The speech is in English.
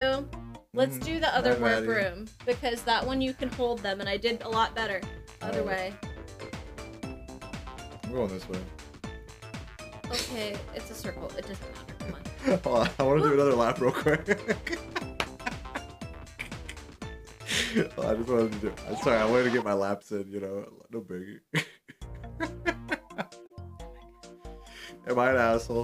Let's do the other I'm warp ready. room, because that one you can hold them, and I did a lot better. Other way. I'm going this way. Okay, it's a circle. It doesn't matter. Come on. Hold on, I want to do another lap real quick. I just wanted to do. I'm sorry, I wanted to get my laps in. You know, no biggie. Am I an asshole?